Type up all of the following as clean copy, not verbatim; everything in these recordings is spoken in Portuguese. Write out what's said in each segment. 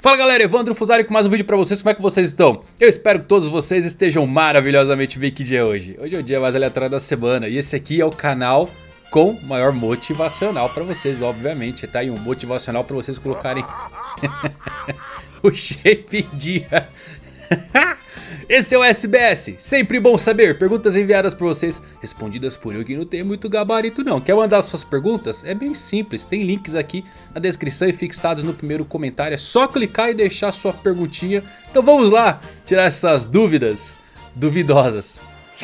Fala galera, Evandro Fusari com mais um vídeo pra vocês, como é que vocês estão? Eu espero que todos vocês estejam maravilhosamente bem. Que dia é hoje? Hoje é o dia mais aleatório da semana e esse aqui é o canal com maior motivacional pra vocês, obviamente. Tá aí um motivacional pra vocês colocarem o shape dia. Esse é o SBS, sempre bom saber, perguntas enviadas por vocês, respondidas por eu que não tenho muito gabarito não. Quer mandar suas perguntas? É bem simples, tem links aqui na descrição e fixados no primeiro comentário. É só clicar e deixar sua perguntinha. Então vamos lá, tirar essas dúvidas duvidosas.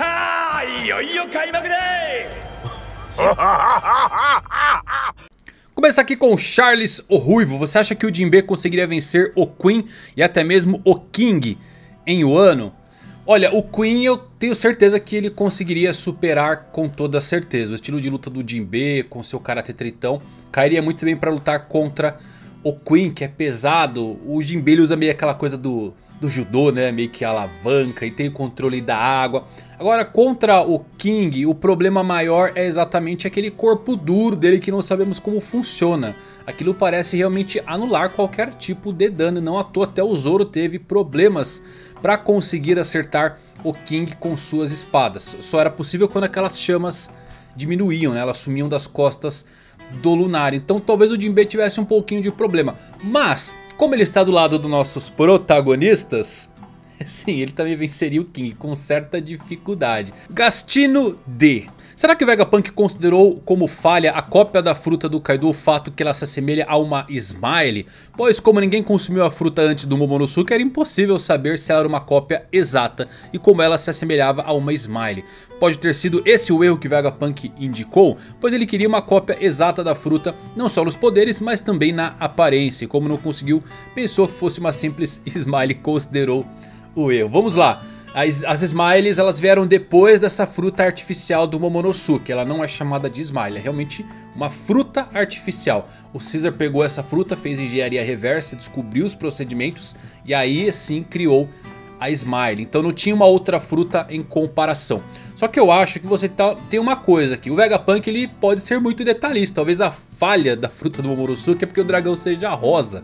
Começar aqui com o Charles o Ruivo. Você acha que o Jinbe conseguiria vencer o Queen e até mesmo o King em Wano? Olha, o Queen eu tenho certeza que ele conseguiria superar com toda certeza. O estilo de luta do Jinbe com seu Karate Tritão cairia muito bem para lutar contra o Queen, que é pesado. O Jinbe ele usa meio aquela coisa do judô, né? Meio que alavanca e tem o controle da água. Agora contra o King o problema maior é exatamente aquele corpo duro dele que não sabemos como funciona. Aquilo parece realmente anular qualquer tipo de dano. Não à toa até o Zoro teve problemas para conseguir acertar o King com suas espadas. Só era possível quando aquelas chamas diminuíam, né? Elas sumiam das costas do Lunar. Então talvez o Jinbe tivesse um pouquinho de problema. Mas como ele está do lado dos nossos protagonistas, sim, ele também venceria o King com certa dificuldade. Gastino D. Será que o Vegapunk considerou como falha a cópia da fruta do Kaido o fato que ela se assemelha a uma Smile? Pois como ninguém consumiu a fruta antes do Momonosuke, era impossível saber se ela era uma cópia exata e como ela se assemelhava a uma Smile. Pode ter sido esse o erro que Vegapunk indicou, pois ele queria uma cópia exata da fruta, não só nos poderes, mas também na aparência. E como não conseguiu, pensou que fosse uma simples Smile e considerou o erro. Vamos lá. As Smiles elas vieram depois dessa fruta artificial do Momonosuke. Ela não é chamada de Smile, é realmente uma fruta artificial. O Caesar pegou essa fruta, fez engenharia reversa, descobriu os procedimentos e aí sim criou a Smile. Então não tinha uma outra fruta em comparação. Só que eu acho que você tem uma coisa aqui. O Vegapunk ele pode ser muito detalhista. Talvez a falha da fruta do Momonosuke é porque o dragão seja rosa.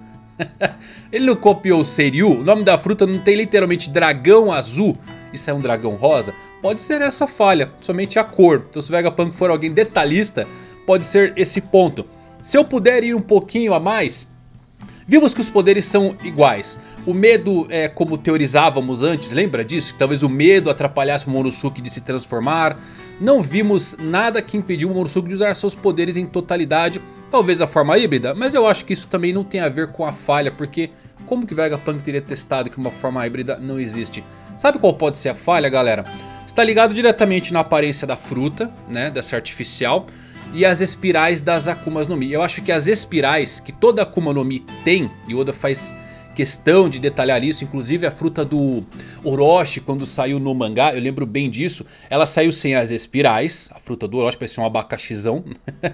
Ele não copiou o Seiryu? O nome da fruta não tem literalmente dragão azul? Isso é um dragão rosa? Pode ser essa falha, somente a cor. Então se o Vegapunk for alguém detalhista, pode ser esse ponto. Se eu puder ir um pouquinho a mais, vimos que os poderes são iguais. O medo é como teorizávamos antes, lembra disso? Que talvez o medo atrapalhasse o Momonosuke de se transformar. Não vimos nada que impediu o Momonosuke de usar seus poderes em totalidade. Talvez a forma híbrida, mas eu acho que isso também não tem a ver com a falha. Porque como que Vegapunk teria testado que uma forma híbrida não existe? Sabe qual pode ser a falha, galera? Está ligado diretamente na aparência da fruta, né? Dessa artificial. E as espirais das Akumas no Mi. Eu acho que as espirais que toda Akuma no Mi tem, e Oda faz questão de detalhar isso, inclusive a fruta do Orochi quando saiu no mangá, eu lembro bem disso, ela saiu sem as espirais, a fruta do Orochi parecia um abacaxizão,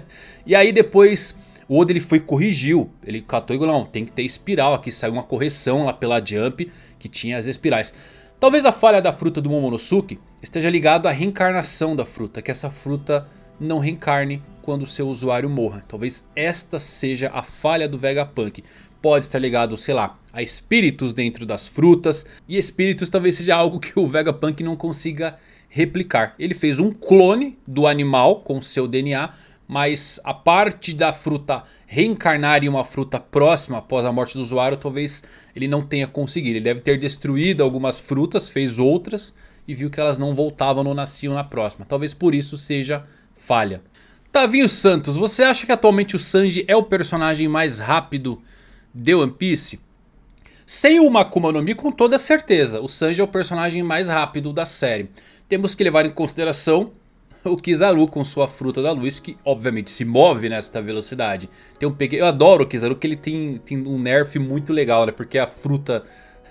e aí depois o Oda ele foi e corrigiu, ele catou e falou, não, tem que ter espiral aqui, saiu uma correção lá pela Jump que tinha as espirais. Talvez a falha da fruta do Momonosuke esteja ligado à reencarnação da fruta, que essa fruta não reencarne quando o seu usuário morra. Talvez esta seja a falha do Vegapunk. Pode estar ligado, sei lá, a espíritos dentro das frutas. E espíritos talvez seja algo que o Vegapunk não consiga replicar. Ele fez um clone do animal com seu DNA. Mas a parte da fruta reencarnar em uma fruta próxima após a morte do usuário, talvez ele não tenha conseguido. Ele deve ter destruído algumas frutas, fez outras e viu que elas não voltavam, não nasciam na próxima. Talvez por isso seja falha. Tavinho Santos, você acha que atualmente o Sanji é o personagem mais rápido de One Piece? Sem uma Akuma no Mi, com toda certeza, o Sanji é o personagem mais rápido da série. Temos que levar em consideração o Kizaru com sua fruta da luz, que obviamente se move nesta velocidade. Eu adoro o Kizaru, que ele tem um nerf muito legal, né? Porque a fruta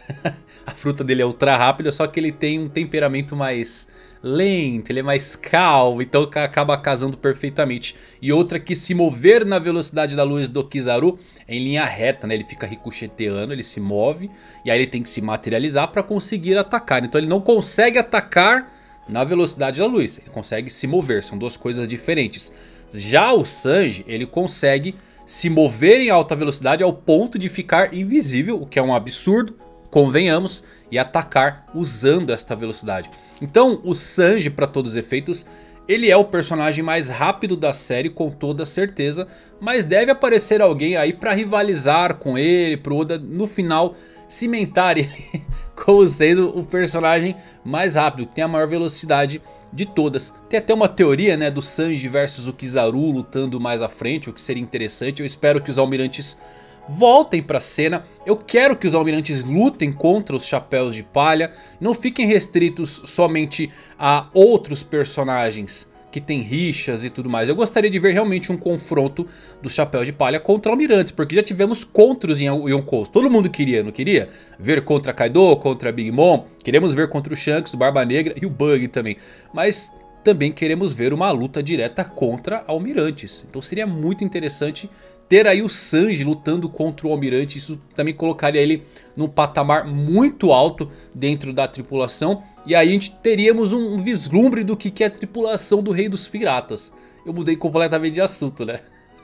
a fruta dele é ultra rápida, só que ele tem um temperamento mais lento, ele é mais calmo, então acaba casando perfeitamente. E outra que se mover na velocidade da luz do Kizaru é em linha reta, né? Ele fica ricocheteando, ele se move e aí ele tem que se materializar para conseguir atacar. Então ele não consegue atacar na velocidade da luz, ele consegue se mover, são duas coisas diferentes. Já o Sanji, ele consegue se mover em alta velocidade ao ponto de ficar invisível, o que é um absurdo, convenhamos, e atacar usando esta velocidade. Então o Sanji, para todos os efeitos, ele é o personagem mais rápido da série com toda certeza, mas deve aparecer alguém aí para rivalizar com ele, pro Oda no final cimentar ele como sendo o personagem mais rápido, que tem a maior velocidade de todas. Tem até uma teoria, né, do Sanji versus o Kizaru lutando mais à frente, o que seria interessante. Eu espero que os almirantes voltem para a cena. Eu quero que os almirantes lutem contra os chapéus de palha, não fiquem restritos somente a outros personagens que tem rixas e tudo mais. Eu gostaria de ver realmente um confronto dos chapéus de palha contra almirantes, porque já tivemos contros em Yonkou. Todo mundo queria, não queria? Ver contra Kaido, contra Big Mom. Queremos ver contra o Shanks, o Barba Negra e o Bug também. Mas também queremos ver uma luta direta contra almirantes. Então seria muito interessante ter aí o Sanji lutando contra o almirante. Isso também colocaria ele num patamar muito alto dentro da tripulação. E aí a gente teríamos um vislumbre do que é a tripulação do Rei dos Piratas. Eu mudei completamente de assunto, né?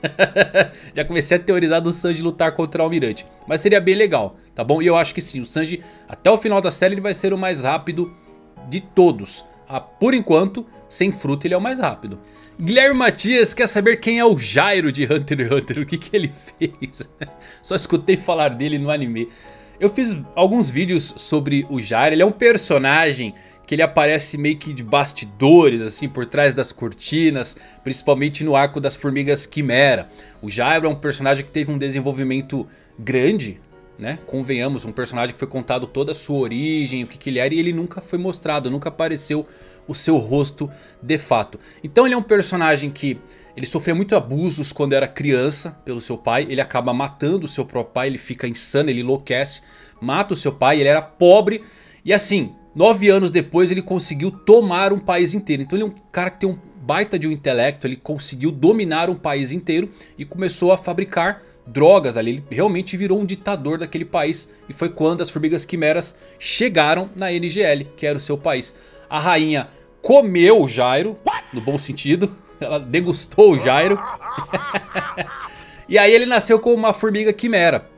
Já comecei a teorizar do Sanji lutar contra o almirante. Mas seria bem legal, tá bom? E eu acho que sim, o Sanji até o final da série ele vai ser o mais rápido de todos. Por enquanto, sem fruta ele é o mais rápido. Guilherme Matias quer saber quem é o Gyro de Hunter x Hunter. O que ele fez? Só escutei falar dele no anime. Eu fiz alguns vídeos sobre o Gyro. Ele é um personagem que ele aparece meio que de bastidores, assim, por trás das cortinas, principalmente no arco das Formigas Quimera. O Gyro é um personagem que teve um desenvolvimento grande, né? Convenhamos, um personagem que foi contado toda a sua origem, o que ele era, e ele nunca foi mostrado, nunca apareceu o seu rosto de fato. Então ele é um personagem que ele sofreu muito abusos quando era criança pelo seu pai. Ele acaba matando o seu próprio pai, ele fica insano, ele enlouquece, mata o seu pai. Ele era pobre e assim, 9 anos depois ele conseguiu tomar um país inteiro. Então ele é um cara que tem um baita de um intelecto, ele conseguiu dominar um país inteiro e começou a fabricar drogas ali. Ele realmente virou um ditador daquele país. E foi quando as Formigas Quimeras chegaram na NGL, que era o seu país. A rainha comeu o Gyro, no bom sentido. Ela degustou o Gyro. E aí ele nasceu como uma Formiga Quimera.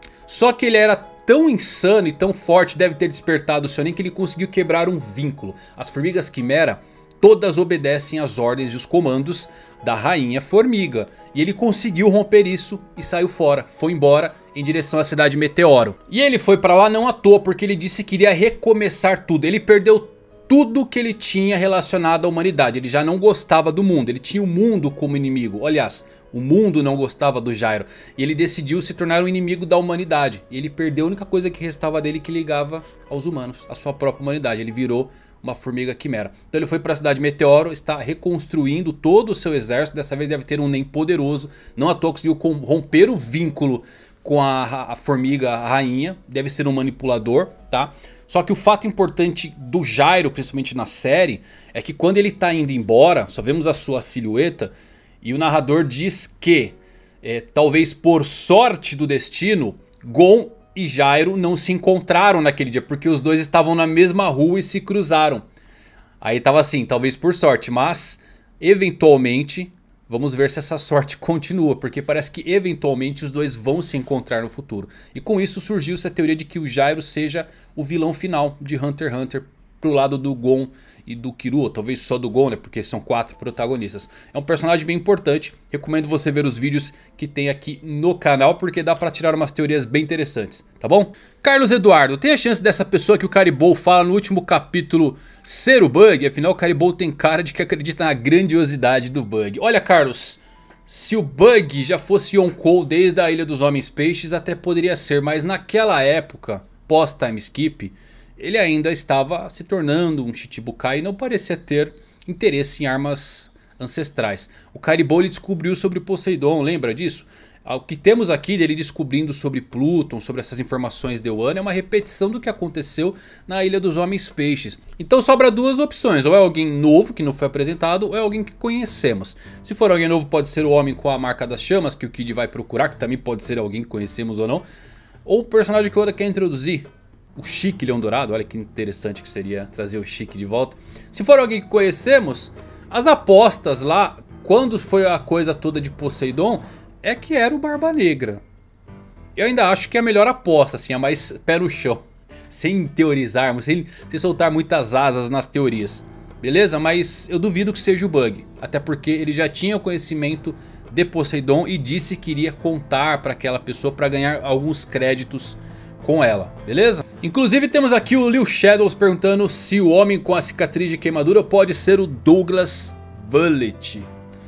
Só que ele era tão insano e tão forte, deve ter despertado o Shonen, que ele conseguiu quebrar um vínculo. As Formigas Quimera todas obedecem às ordens e os comandos da Rainha Formiga. E ele conseguiu romper isso e saiu fora. Foi embora em direção à cidade Meteoro. E ele foi pra lá não à toa, porque ele disse que iria recomeçar tudo. Ele perdeu tudo que ele tinha relacionado à humanidade. Ele já não gostava do mundo. Ele tinha o mundo como inimigo. Aliás, o mundo não gostava do Gyro. E ele decidiu se tornar um inimigo da humanidade. E ele perdeu a única coisa que restava dele que ligava aos humanos. A sua própria humanidade. Ele virou uma Formiga Quimera. Então ele foi para a cidade Meteoro. Está reconstruindo todo o seu exército. Dessa vez deve ter um Nen poderoso. Não à toa conseguiu romper o vínculo com a Formiga Rainha. Deve ser um manipulador, tá? Só que o fato importante do Gyro, principalmente na série, é que quando ele está indo embora, só vemos a sua silhueta. E o narrador diz que, talvez por sorte do destino, Gon e Gyro não se encontraram naquele dia. Porque os dois estavam na mesma rua e se cruzaram. Aí tava assim, talvez por sorte, mas eventualmente vamos ver se essa sorte continua, porque parece que eventualmente os dois vão se encontrar no futuro. E com isso surgiu essa teoria de que o Gyro seja o vilão final de Hunter x Hunter pro lado do Gon e do Killua, talvez só do Gon, né, porque são 4 protagonistas. É um personagem bem importante, recomendo você ver os vídeos que tem aqui no canal, porque dá pra tirar umas teorias bem interessantes, tá bom? Carlos Eduardo, tem a chance dessa pessoa que o Caribou fala no último capítulo ser o Bug? Afinal o Caribou tem cara de que acredita na grandiosidade do Bug. Olha, Carlos, se o Bug já fosse Yonkou desde a Ilha dos Homens Peixes até poderia ser, mas naquela época, pós time skip, ele ainda estava se tornando um Chichibukai e não parecia ter interesse em armas ancestrais. O Caribou ele descobriu sobre Poseidon, lembra disso? O que temos aqui dele descobrindo sobre Pluton, sobre essas informações de Wano, é uma repetição do que aconteceu na Ilha dos Homens Peixes. Então sobra duas opções, ou é alguém novo que não foi apresentado, ou é alguém que conhecemos. Se for alguém novo pode ser o homem com a marca das chamas, que o Kid vai procurar, que também pode ser alguém que conhecemos ou não. Ou o personagem que o Oda quer introduzir. O Chique Leão Dourado, olha que interessante que seria trazer o Chique de volta. Se for alguém que conhecemos, as apostas lá, quando foi a coisa toda de Poseidon, é que era o Barba Negra. Eu ainda acho que é a melhor aposta, assim, a mais pé no chão. Sem teorizarmos, sem soltar muitas asas nas teorias. Beleza? Mas eu duvido que seja o Bug. Até porque ele já tinha conhecimento de Poseidon e disse que iria contar para aquela pessoa para ganhar alguns créditos com ela. Beleza? Inclusive temos aqui o Lil Shadows perguntando se o homem com a cicatriz de queimadura pode ser o Douglas Bullet.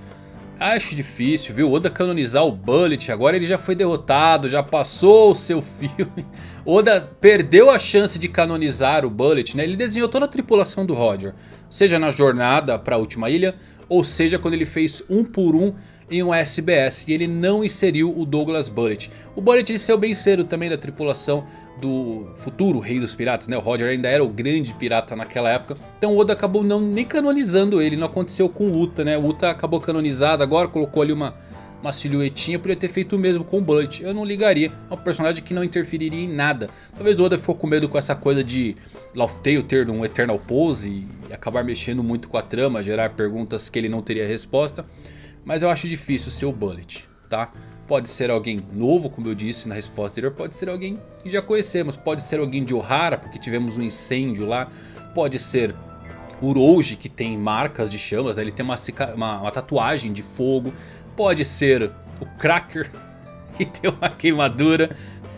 Acho difícil, viu? Oda canonizar o Bullet. Agora ele já foi derrotado, já passou o seu filme. Oda perdeu a chance de canonizar o Bullet, né? Ele desenhou toda a tripulação do Roger. Seja na jornada para a última ilha, ou seja quando ele fez um por um em um SBS. E ele não inseriu o Douglas Bullet. O Bullet ele saiu bem cedo também da tripulação do futuro rei dos piratas, né? O Roger ainda era o grande pirata naquela época. Então o Oda acabou nem canonizando ele. Não aconteceu com o Uta, né? O Uta acabou canonizado agora, colocou ali uma silhuetinha. Podia ter feito o mesmo com o Bullet. Eu não ligaria. É um personagem que não interferiria em nada. Talvez o Oda ficou com medo com essa coisa de Laugh Tale ter um Eternal Pose e acabar mexendo muito com a trama, gerar perguntas que ele não teria resposta. Mas eu acho difícil ser o Bullet, tá? Pode ser alguém novo, como eu disse na resposta anterior. Pode ser alguém que já conhecemos. Pode ser alguém de Ohara, porque tivemos um incêndio lá. Pode ser Urouge, que tem marcas de chamas, né? Ele tem uma tatuagem de fogo. Pode ser o Cracker, que tem uma queimadura.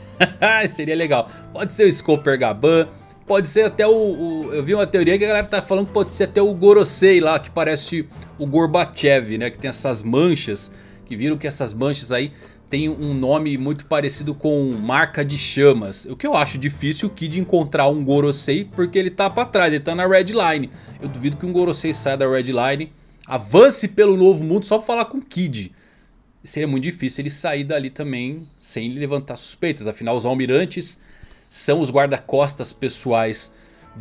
Seria legal. Pode ser o Scooper Gaban. Pode ser até eu vi uma teoria que a galera tá falando que pode ser até o Gorosei lá, que parece o Gorbachev, né? Que tem essas manchas. Que viram que essas manchas aí tem um nome muito parecido com marca de chamas. O que eu acho difícil o Kid encontrar um Gorosei, porque ele tá pra trás, ele tá na Red Line. Eu duvido que um Gorosei saia da Red Line, avance pelo novo mundo só pra falar com o Kid. Seria muito difícil ele sair dali também sem levantar suspeitas. Afinal os almirantes são os guarda-costas pessoais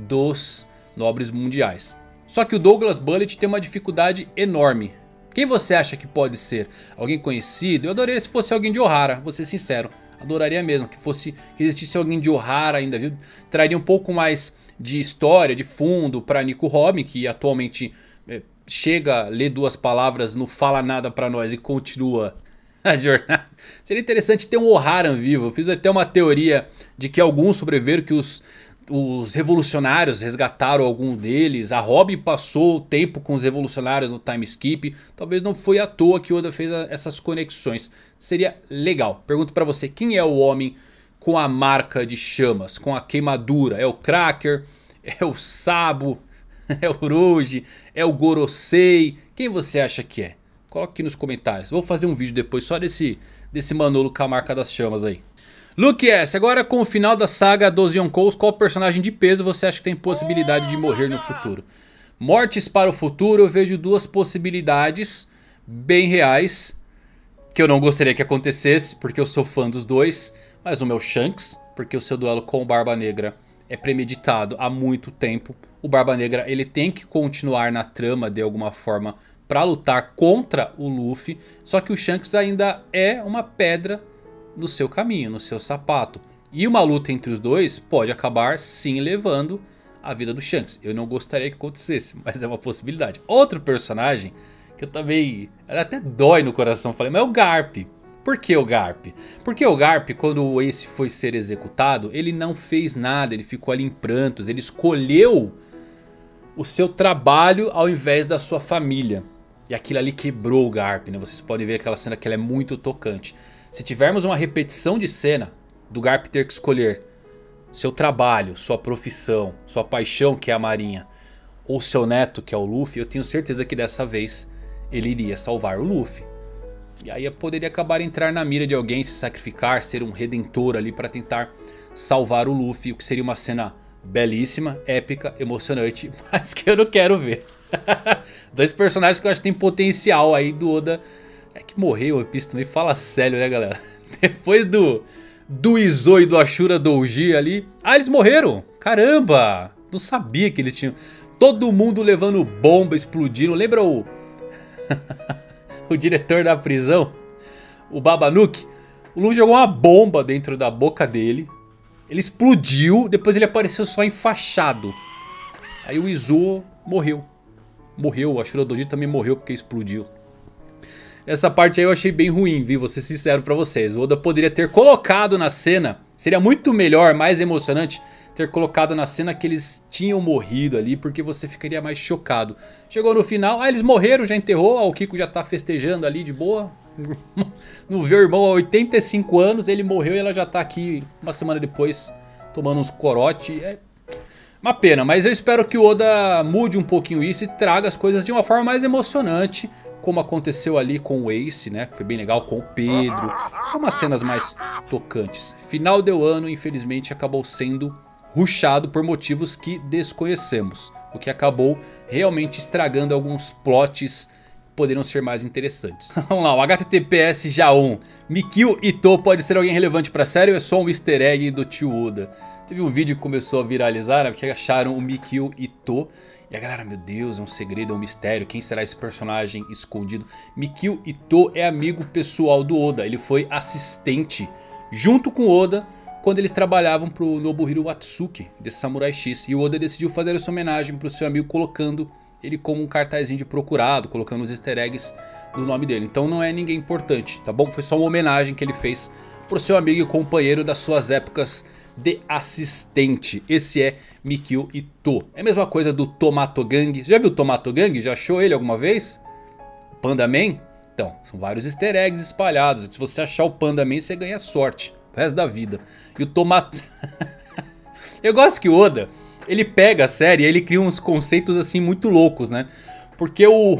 dos nobres mundiais. Só que o Douglas Bullet tem uma dificuldade enorme. Quem você acha que pode ser? Alguém conhecido? Eu adoraria se fosse alguém de Ohara, vou ser sincero. Adoraria mesmo que existisse alguém de Ohara ainda, viu? Traria um pouco mais de história, de fundo para Nico Robin, que atualmente chega, lê duas palavras, não fala nada para nós e continua a jornada. Seria interessante ter um Ohara vivo. Eu fiz até uma teoria de que alguns sobreviveram, que os revolucionários resgataram algum deles. A Robin passou o tempo com os revolucionários no time skip. Talvez não foi à toa que Oda fez essas conexões. Seria legal. Pergunto pra você, quem é o homem com a marca de chamas, com a queimadura? É o Cracker? É o Sabo? É o Urouge? É o Gorosei? Quem você acha que é? Coloque aqui nos comentários. Vou fazer um vídeo depois só desse Manolo com a marca das chamas aí. Luke S, agora com o final da saga dos Yonkous, qual personagem de peso você acha que tem possibilidade de morrer no futuro? Mortes para o futuro, eu vejo duas possibilidades bem reais, que eu não gostaria que acontecesse, porque eu sou fã dos dois. Mas o meu Shanks, porque o seu duelo com o Barba Negra é premeditado há muito tempo. O Barba Negra ele tem que continuar na trama de alguma forma para lutar contra o Luffy. Só que o Shanks ainda é uma pedra no seu caminho, no seu sapato. E uma luta entre os dois pode acabar sim levando a vida do Shanks. Eu não gostaria que acontecesse, mas é uma possibilidade. Outro personagem que eu também até dói no coração, falei, mas é o Garp. Por que o Garp? Porque o Garp, quando o Ace foi ser executado, ele não fez nada, ele ficou ali em prantos. Ele escolheu o seu trabalho ao invés da sua família. E aquilo ali quebrou o Garp, né? Vocês podem ver aquela cena que ela é muito tocante. Se tivermos uma repetição de cena do Garp ter que escolher seu trabalho, sua profissão, sua paixão, que é a marinha, ou seu neto, que é o Luffy, eu tenho certeza que dessa vez ele iria salvar o Luffy. E aí poderia acabar entrar na mira de alguém, se sacrificar, ser um redentor ali para tentar salvar o Luffy. O que seria uma cena belíssima, épica, emocionante, mas que eu não quero ver. Dois personagens que eu acho que tem potencial aí do Oda. É que morreu o One Piece também, fala sério, né, galera? Depois do Izou e do Ashura Douji ali. Ah, eles morreram! Caramba! Não sabia que eles tinham. Todo mundo levando bomba, explodindo. Lembra o o diretor da prisão? O Babanuki? O Luffy jogou uma bomba dentro da boca dele. Ele explodiu, depois ele apareceu só enfaixado. Aí o Izou morreu. Morreu, o Ashura Douji também morreu porque explodiu. Essa parte aí eu achei bem ruim, viu? Vou ser sincero pra vocês. O Oda poderia ter colocado na cena. Seria muito melhor, mais emocionante, ter colocado na cena que eles tinham morrido ali, porque você ficaria mais chocado. Chegou no final, eles morreram, já enterrou, o Kiko já tá festejando ali de boa. Não viu o irmão há 85 anos, ele morreu e ela já tá aqui uma semana depois tomando uns corote. É uma pena, mas eu espero que o Oda mude um pouquinho isso e traga as coisas de uma forma mais emocionante, como aconteceu ali com o Ace, né? Que foi bem legal, com o Pedro. Foi umas cenas mais tocantes. Final do ano, infelizmente, acabou sendo rushado por motivos que desconhecemos. O que acabou realmente estragando alguns plots que poderiam ser mais interessantes. Vamos lá, o HTTPS Já1. Mikio Ito pode ser alguém relevante pra série ou é só um easter egg do tio Oda? Teve um vídeo que começou a viralizar, né, porque acharam o Mikio Ito. E a galera, meu Deus, é um segredo, é um mistério. Quem será esse personagem escondido? Mikio Ito é amigo pessoal do Oda. Ele foi assistente junto com o Oda quando eles trabalhavam pro Nobuhiro Watsuki de Samurai X. E o Oda decidiu fazer essa homenagem pro seu amigo, colocando ele como um cartazinho de procurado, colocando os easter eggs do nome dele. Então não é ninguém importante, tá bom? Foi só uma homenagem que ele fez pro seu amigo e companheiro das suas épocas de assistente. Esse é Mikio Ito. É a mesma coisa do Tomato Gang. Já viu o Tomato Gang? Já achou ele alguma vez? Panda Man? Então, são vários easter eggs espalhados. Se você achar o Panda Man, você ganha sorte o resto da vida. E o Tomato... Eu gosto que o Oda, ele pega a série e ele cria uns conceitos assim muito loucos, né? Porque o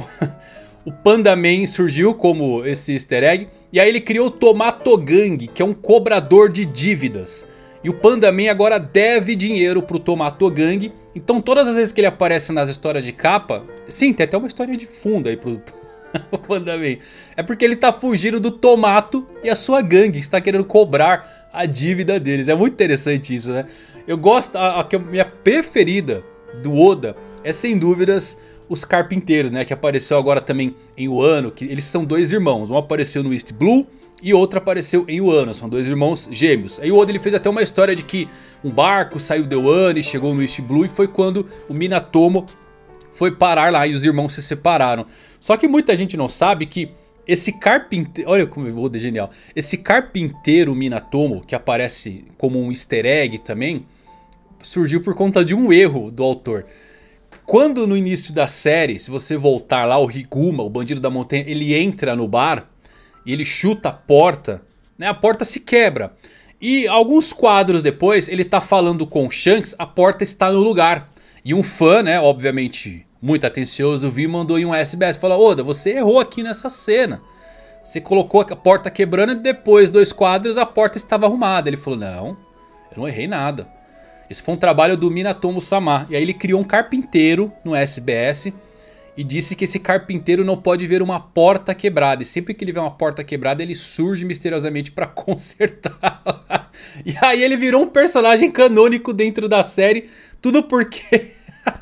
Panda Man surgiu como esse easter egg. E aí ele criou o Tomato Gang, que é um cobrador de dívidas. E o Panda Man agora deve dinheiro pro Tomato Gang. Então todas as vezes que ele aparece nas histórias de capa... Sim, tem até uma história de fundo aí pro Panda Man. É porque ele tá fugindo do Tomato e a sua gangue, que está querendo cobrar a dívida deles. É muito interessante isso, né? Eu gosto... A minha preferida do Oda é sem dúvidas os carpinteiros, né? Que apareceu agora também em Wano. Que eles são dois irmãos. Um apareceu no East Blue e outro apareceu em Wano. São dois irmãos gêmeos. Aí o Oda ele fez até uma história de que um barco saiu de Wano e chegou no East Blue. E foi quando o Minatomo foi parar lá e os irmãos se separaram. Só que muita gente não sabe que esse carpinteiro... Olha como o Oda é genial. Esse carpinteiro Minatomo, que aparece como um easter egg também, surgiu por conta de um erro do autor. Quando no início da série, se você voltar lá, o Higuma, o bandido da montanha, ele entra no bar e ele chuta a porta, né? A porta se quebra. E alguns quadros depois, ele tá falando com o Shanks, a porta está no lugar. E um fã, né, obviamente muito atencioso, viu e mandou em um SBS. Falou, Oda, você errou aqui nessa cena. Você colocou a porta quebrando e depois, 2 quadros, a porta estava arrumada. Ele falou, não, eu não errei nada. Esse foi um trabalho do Minatomo-sama. E aí ele criou um carpinteiro no SBS e disse que esse carpinteiro não pode ver uma porta quebrada. E sempre que ele vê uma porta quebrada, ele surge misteriosamente para consertá-la. E aí ele virou um personagem canônico dentro da série. Tudo porque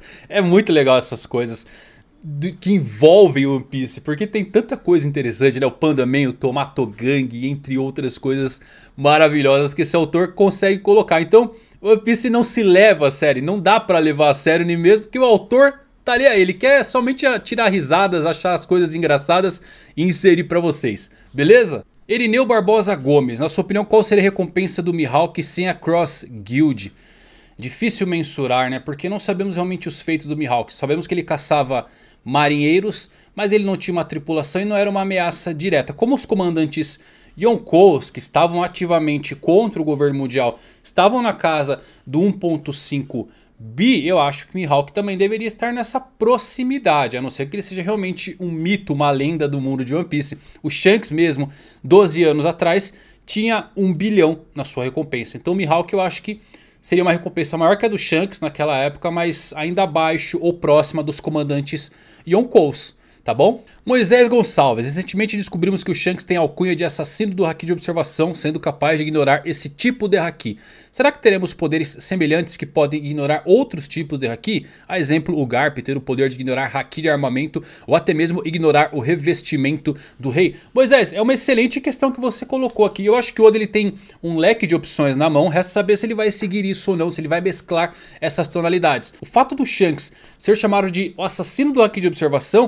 é muito legal essas coisas que envolvem One Piece. Porque tem tanta coisa interessante, né? O Panda Man, o Tomato Gang, entre outras coisas maravilhosas que esse autor consegue colocar. Então One Piece não se leva a sério. Não dá pra levar a sério nem mesmo, porque o autor tá ali aí. Ele quer somente tirar risadas, achar as coisas engraçadas e inserir pra vocês. Beleza? Erineu Barbosa Gomes. Na sua opinião, qual seria a recompensa do Mihawk sem a Cross Guild? Difícil mensurar, né? Porque não sabemos realmente os feitos do Mihawk. Sabemos que ele caçava marinheiros, mas ele não tinha uma tripulação e não era uma ameaça direta. Como os comandantes Yonkous, que estavam ativamente contra o governo mundial, estavam na casa do 1.5 bi, eu acho que o Mihawk também deveria estar nessa proximidade. A não ser que ele seja realmente um mito, uma lenda do mundo de One Piece. O Shanks mesmo, 12 anos atrás, tinha 1 bilhão na sua recompensa. Então o Mihawk eu acho que seria uma recompensa maior que a do Shanks naquela época, mas ainda abaixo ou próxima dos comandantes Yonkous, tá bom? Moisés Gonçalves. Recentemente descobrimos que o Shanks tem alcunha de assassino do Haki de observação, sendo capaz de ignorar esse tipo de Haki. Será que teremos poderes semelhantes que podem ignorar outros tipos de Haki? A exemplo, o Garp ter o poder de ignorar Haki de armamento ou até mesmo ignorar o revestimento do rei. Moisés, é uma excelente questão que você colocou aqui. Eu acho que o Oda ele tem um leque de opções na mão. Resta saber se ele vai seguir isso ou não, se ele vai mesclar essas tonalidades. O fato do Shanks ser chamado de o assassino do Haki de observação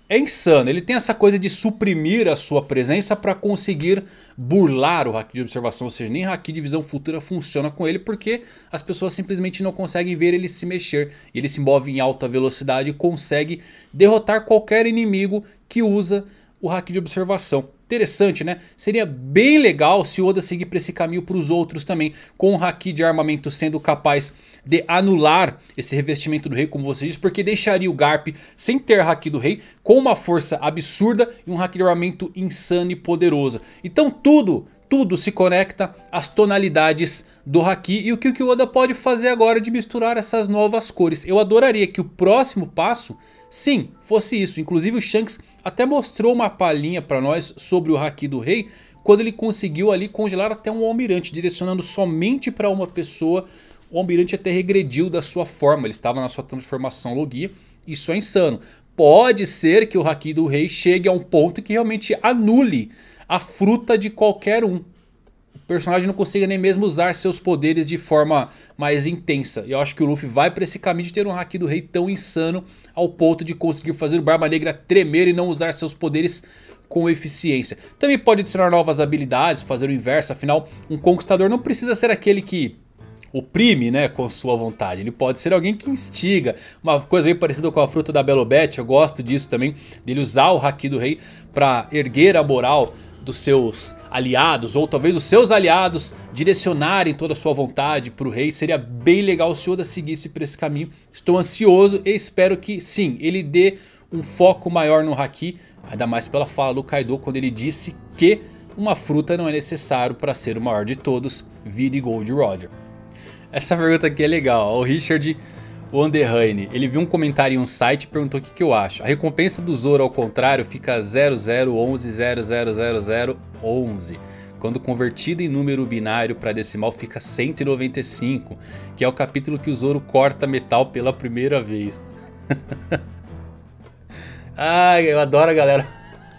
é insano. Ele tem essa coisa de suprimir a sua presença para conseguir burlar o Haki de observação. Ou seja, nem Haki de visão futura funciona com ele, porque as pessoas simplesmente não conseguem ver ele se mexer. Ele se move em alta velocidade e consegue derrotar qualquer inimigo que usa o Haki de observação. Interessante, né? Seria bem legal se o Oda seguir para esse caminho para os outros também. Com o Haki de armamento sendo capaz de anular esse revestimento do rei, como você disse. Porque deixaria o Garp sem ter Haki do rei, com uma força absurda e um Haki de armamento insano e poderoso. Então tudo se conecta às tonalidades do Haki. E o que o Oda pode fazer agora de misturar essas novas cores. Eu adoraria que o próximo passo, sim, fosse isso. Inclusive o Shanks até mostrou uma palhinha para nós sobre o Haki do rei, quando ele conseguiu ali congelar até um almirante, direcionando somente para uma pessoa. O almirante até regrediu da sua forma, ele estava na sua transformação Logia. Isso é insano. Pode ser que o Haki do rei chegue a um ponto que realmente anule a fruta de qualquer um. O personagem não consiga nem mesmo usar seus poderes de forma mais intensa. E eu acho que o Luffy vai para esse caminho de ter um Haki do rei tão insano ao ponto de conseguir fazer o Barba Negra tremer e não usar seus poderes com eficiência. Também pode adicionar novas habilidades, fazer o inverso. Afinal, um conquistador não precisa ser aquele que oprime, né, com sua vontade. Ele pode ser alguém que instiga. Uma coisa bem parecida com a fruta da Belobete. Eu gosto disso também, dele usar o Haki do rei para erguer a moral dos seus aliados, ou talvez os seus aliados direcionarem toda a sua vontade para o rei. Seria bem legal se o Oda seguisse por esse caminho. Estou ansioso e espero que sim, ele dê um foco maior no Haki. Ainda mais pela fala do Kaido, quando ele disse que uma fruta não é necessário para ser o maior de todos. Vire Gold Roger. Essa pergunta aqui é legal. O Richard Wanderheim, ele viu um comentário em um site e perguntou o que eu acho. A recompensa do Zoro ao contrário fica 0011000011. Quando convertido em número binário para decimal fica 195. Que é o capítulo que o Zoro corta metal pela primeira vez. Ai, eu adoro a galera.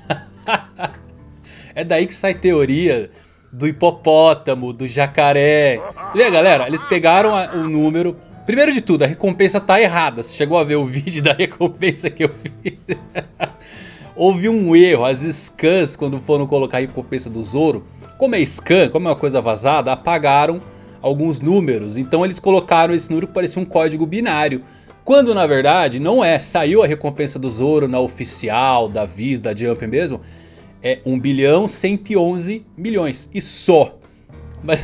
É daí que sai teoria do hipopótamo, do jacaré. Vê, galera, eles pegaram o número. Primeiro de tudo, a recompensa tá errada. Você chegou a ver o vídeo da recompensa que eu fiz? Houve um erro. As scans, quando foram colocar a recompensa do Zoro, como é scan, como é uma coisa vazada, apagaram alguns números. Então eles colocaram esse número que parecia um código binário, quando na verdade não é. Saiu a recompensa do Zoro na oficial, da Viz, da Jump mesmo. É 1.111 bilhões. E só. Mas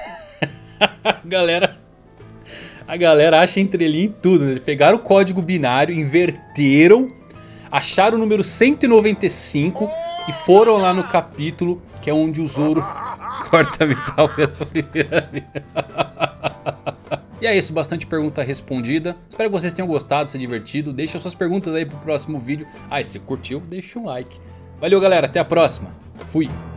a galera acha entrelinha em tudo, né? Pegaram o código binário, inverteram, acharam o número 195 e foram lá no capítulo que é onde o Zoro corta metal pela primeira vez. E é isso, bastante pergunta respondida. Espero que vocês tenham gostado, se divertido. Deixa suas perguntas aí pro próximo vídeo. Ah, e se curtiu, deixa um like. Valeu, galera, até a próxima. Fui.